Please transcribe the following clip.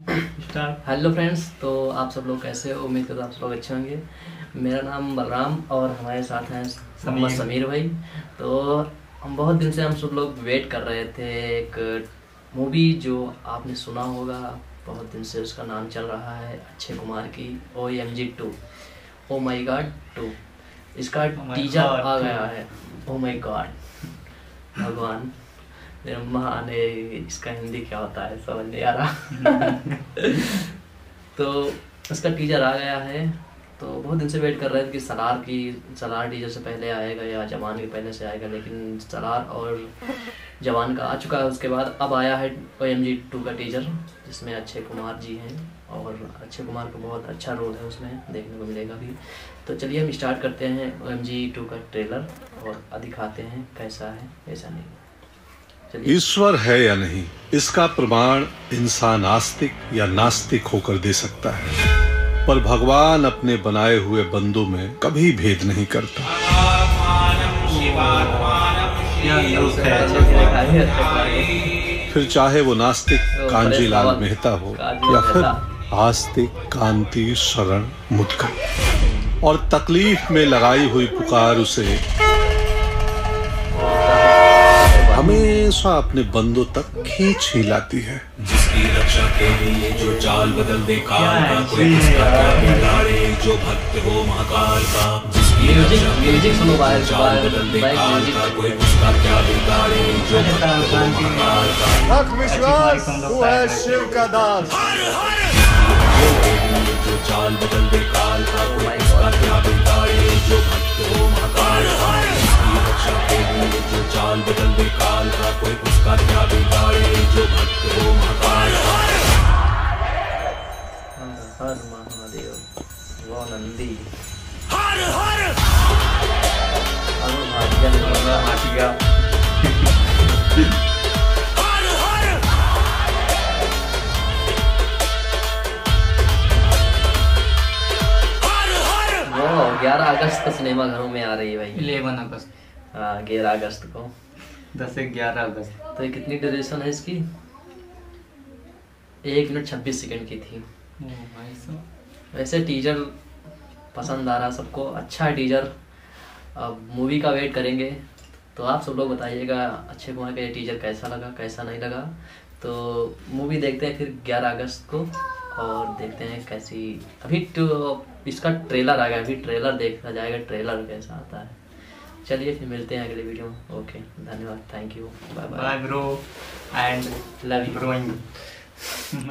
Hello friends, तो आप सब लोग कैसे हो? उम्मीद करता हूँ आप सब लोग अच्छे होंगे। मेरा नाम बलराम और हमारे साथ हैं समीर भाई। तो हम बहुत दिन से हम सब लोग वेट कर रहे थे एक मूवी जो आपने सुना होगा, बहुत दिन से उसका नाम चल रहा है अक्षय कुमार की OMG 2, ओ माई गॉड 2। इसका टीजर आ गया है। ओ माई गॉड, भगवान मेरा महान है, इसका हिंदी क्या होता है समझ नहीं आ रहा। तो उसका टीजर आ गया है। तो बहुत दिन से वेट कर रहे थे कि सलार टीजर से पहले आएगा या जवान के पहले से आएगा, लेकिन सलार और जवान का आ चुका है। उसके बाद अब आया है OMG 2 का टीजर, जिसमें अक्षय कुमार जी हैं और अक्षय कुमार का बहुत अच्छा रोल है उसमें देखने को मिलेगा भी। तो चलिए हम स्टार्ट करते हैं OMG 2 का ट्रेलर और दिखाते हैं कैसा है कैसा नहीं। ईश्वर है या नहीं, इसका प्रमाण इंसान आस्तिक या नास्तिक होकर दे सकता है, पर भगवान अपने बनाए हुए बंदों में कभी भेद नहीं करता। फिर चाहे वो नास्तिक कांजीलाल मेहता हो या फिर आस्तिक कांति शरण मुदगल, और तकलीफ में लगाई हुई पुकार उसे हमेशा अपने बंदों तक खींच ही लाती है। जिसकी रक्षा के लिए जो चाल बदल दे काल का, कोई उसका क्या बिगाड़े जो भक्त हो महाकाल का। जिसकी रक्षा के लिए जो चाल बदल दे काल का, कोई उसका क्या बिगाड़े जो भक्त हो महाकाल का। रख विश्वास, तू है शिव का दास। जो चाल बदल दे काल का, कोई उसका क्या बिगाड़े जो भक्त हो महाकाल का। जिसकी रक्षा के लिए जो चाल बदल दे काल का, कोई उसका क्या बिगाड़े जो भक्त हो महाकाल का। हर महादेव वो नंदी हर हर वो 11 अगस्त को सिनेमा घरों में आ रही है भाई। 11 अगस्त, हाँ 11 अगस्त को 10 से 11 अगस्त। तो ये कितनी ड्यूरेशन है इसकी? 1 मिनट 26 सेकंड की थी। वैसे टीजर पसंद आ रहा सबको, अच्छा है टीजर। अब मूवी का वेट करेंगे, तो आप सब लोग बताइएगा अक्षय कुमार का ये टीजर कैसा लगा कैसा नहीं लगा। तो मूवी देखते हैं फिर 11 अगस्त को, और देखते हैं कैसी। अभी तो इसका ट्रेलर आ गया, अभी ट्रेलर देखा जाएगा ट्रेलर कैसा आता है। चलिए फिर मिलते हैं अगले वीडियो में। ओके, धन्यवाद, thank you, bye bye bro and love you. ब्रोइंग।